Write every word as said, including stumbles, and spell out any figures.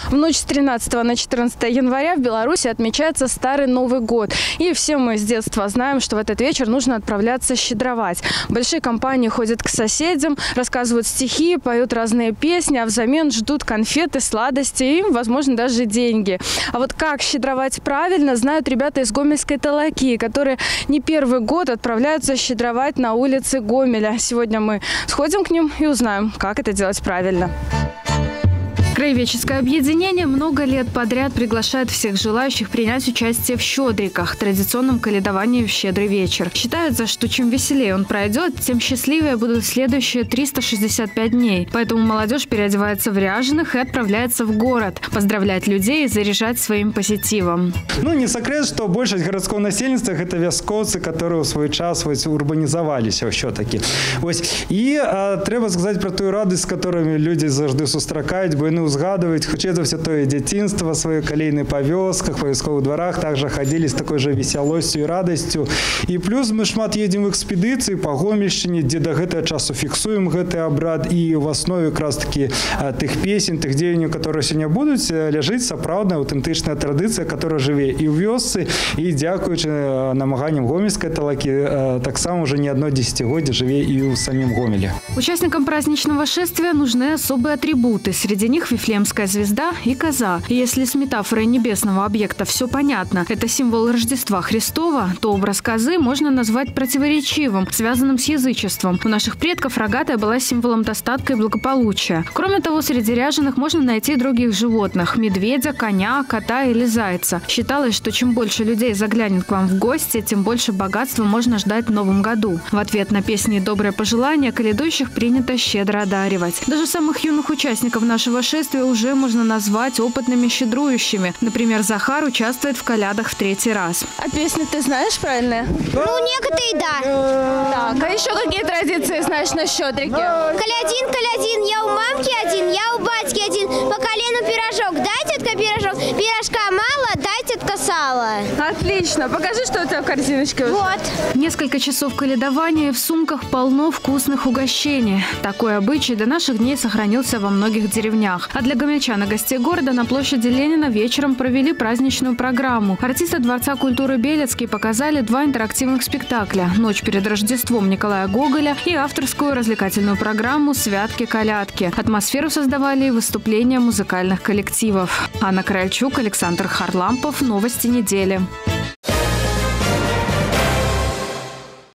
В ночь с тринадцатого на четырнадцатое января в Беларуси отмечается Старый Новый год. И все мы с детства знаем, что в этот вечер нужно отправляться щедровать. Большие компании ходят к соседям, рассказывают стихи, поют разные песни, а взамен ждут конфеты, сладости и, возможно, даже деньги. А вот как щедровать правильно, знают ребята из Гомельской Талаки, которые не первый год отправляются щедровать на улице Гомеля. Сегодня мы сходим к ним и узнаем, как это делать правильно. Краеведческое объединение много лет подряд приглашает всех желающих принять участие в щедриках, традиционном каледовании в щедрый вечер. Считается, что чем веселее он пройдет, тем счастливее будут следующие триста шестьдесят пять дней. Поэтому молодежь переодевается в ряженых и отправляется в город поздравлять людей и заряжать своим позитивом. Ну, не секрет, что большая городского насельніцтва – это вяскоўцы, которые в свой час урбанизовались все-таки. И а, треба сказать про ту радость, с которыми люди завжди сустракають, бо вони узгадывать, хочется все то и детинство, свои колейные по вёсках, по військовых дворах, также ходили с такой же веселостью и радостью. И плюс мы шмат едем в экспедиции по Гомельщине, где до гэтага часу фиксуем гэты обряд, и в основе как раз таки тых песен, тых дзеянняў, которые сегодня будут, лежит сапраўдная аутентичная традиция, которая живе и в вёсцы, и дякуючи намаганням Гомельской Талаки, так само уже не одно десятигодие живе и в самим Гомеле. Участникам праздничного шествия нужны особые атрибуты. Среди них Вифлеемская звезда и коза. И если с метафорой небесного объекта все понятно, это символ Рождества Христова, то образ козы можно назвать противоречивым, связанным с язычеством. У наших предков рогатая была символом достатка и благополучия. Кроме того, среди ряженых можно найти других животных – медведя, коня, кота или зайца. Считалось, что чем больше людей заглянет к вам в гости, тем больше богатства можно ждать в новом году. В ответ на песни и добрые пожелания каледующих принято щедро одаривать. Даже самых юных участников нашего шествия уже можно назвать опытными щедрующими. Например, Захар участвует в колядах в третий раз. А песни ты знаешь правильные? Ну, некоторые да. Так, а еще какие традиции знаешь на щедрике? Колядин, колядин, я у мамки один, я у батьки один. По колену пирожок, дай, тетка, пирожок. Пирожка мало, дай, тетка, сало. Отлично. Покажи, что у тебя в корзиночке. Вот. Несколько часов каледования, в сумках полно вкусных угощений. Такой обычай до наших дней сохранился во многих деревнях. А для гомельчан и гостей города на площади Ленина вечером провели праздничную программу. Артисты Дворца культуры Белецкий показали два интерактивных спектакля «Ночь перед Рождеством» Николая Гоголя и авторскую развлекательную программу «Святки-колядки». Атмосферу создавали и выступления музыкальных коллективов. Анна Кральчук, Александр Харлампов. Новости недели.